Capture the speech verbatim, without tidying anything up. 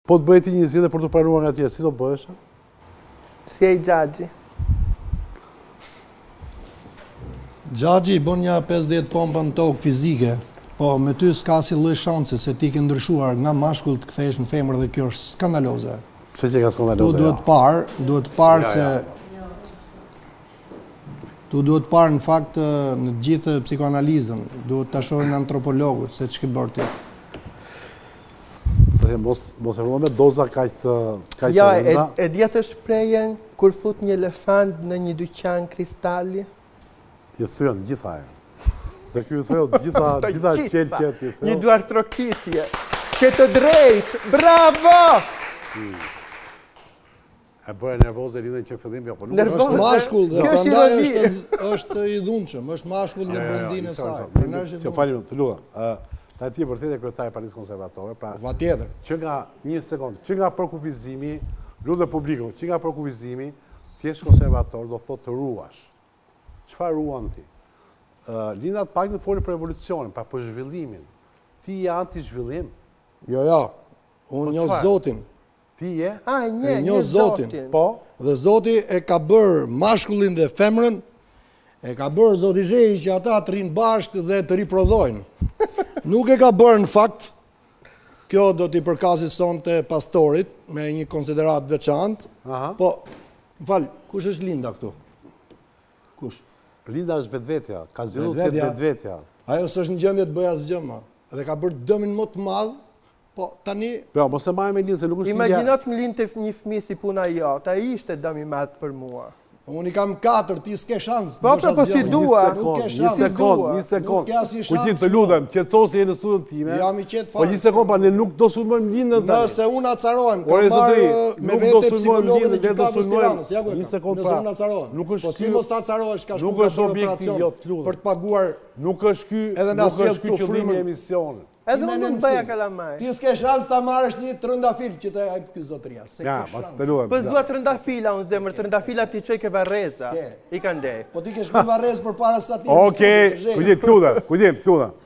Po të bëjë ti një zgjidhje për të pranuar nga tjerë, si do bëhesh? Si e i Xhaxhi. Xhaxhi i bën një pesëdhjetë pompa në tokë fizike, po me ty s'ka si lloj shanse se ti ke ndryshuar nga mashkull të kthehesh në femër dhe kjo është skandaloze. Pse që ka skandaloze? Tu duhet parë, duhet parë se Tu duhet parë në fakt në gjithë psikoanalizën, duhet ta shohin antropologët se ç'ke bërë ti. Mos mos e vëmë me doza kaq të kaq Ja, të rënda. e, e dje të shprehjen kur fut një elefant në një dyqan kristali? I thyen gjitha e. Dhe ky u theu gjitha gjitha qelqet i theu. Një duar trokitje. Ke të drejtë. Bravo! E bëre nervoze lidhen që fillim jo, po nuk Nervoze. Është mashkull dhe Kjo është prandaj ironi. është është i dhunshëm, është mashkull në brendinë e saj. Që falim, të lutem. Ta ti vërtet e kryetari i Partisë Konservatore, pra patjetër. Që nga një sekond, që nga përkufizimi, lutem publikun, që nga përkufizimi, ti je konservator, do thotë të ruash. Çfarë ruan ti? Ë, lindat pak në folën për revolucionin, pa për zhvillimin. Ti je anti-zhvillim? Jo, jo. Unë njoh çfarë? Zotin. Ti je? A, një, E një njoh Zotin. Po, Dhe Zoti e ka bërë mashkullin dhe femrën, e ka bërë Zoti Zheji që ata të rinë bashkë dhe të riprodhojnë. Nuk e ka bërë në fakt, kjo do t'i përkasi sonte pastorit me një konsiderat veçantë, aha. po, më falë, kush është Linda këtu? Kush? Linda është vetvetja, ka zgjedhur të Vetvetja. jetë vetvetja. Ajo s'është në gjendje të bëjë asgjë më, dhe ka bërë dëmin më të madh, po tani Po, mos e marrë me Lindë, se nuk është Imagjinot më linte një fëmijë si puna jote, ai ishte dëm i madh për mua. unë i kam katër, ti s'ke shans. Po, po, po, si dua. Nuk ke Një shans. sekond, dua. një sekond. Nuk ke asnjë Kujtim, shans, të lutem, qetëso se je në studion time. Jam i qetë Po fare. një sekond, pa ne nuk do sulmojmë Lindën tani. Nëse unë acarohem, kam Ore zotëri, marrë me nuk do vete sulmojmë psikologën Lindën, e ne do gjykatës sulmojmë. Tiranës. Ja ku e Një kam. sekond Nëse pra. unë acarohem. Nuk është Po si ky- mos ta acarohesh, ka nuk shku ka është bërë objektiv, operacion jo, të lutem. për të paguar. Nuk është ky, Edhe na nuk sjell është ky këtu qëllimi i frymën. emisionit. Edhe unë Menem nuk bëja si. kalamaj. Ti s'ke shans ta marrësh një trëndafil që të jap ky zotëria. Se Ja, ke mas shans. të lutem. Po s'dua trëndafila unë zemër, trëndafila ti çoj ke Varreza. S'ke. I ka ndej. Po ti ke shku në Varrez përpara sa ti. Okej, kujtim, të lutem, kujtim, të lutem.